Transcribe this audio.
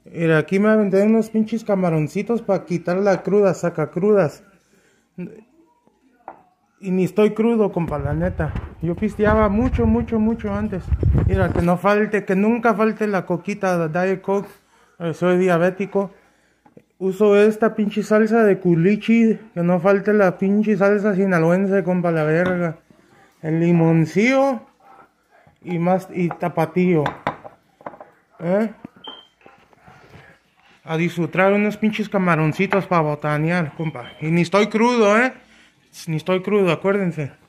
Mira, aquí me aventé unos pinches camaroncitos para quitar la cruda, saca crudas. Y ni estoy crudo, compa, la neta. Yo pisteaba mucho, mucho, mucho antes. Mira, que no falte, que nunca falte la coquita de Diet Coke. Soy diabético. Uso esta pinche salsa de culichi. Que no falte la pinche salsa sinaloense, compa, la verga. El limoncillo y tapatío. A disfrutar unos pinches camaroncitos para botanear, compa. Y ni estoy crudo, ni estoy crudo, acuérdense.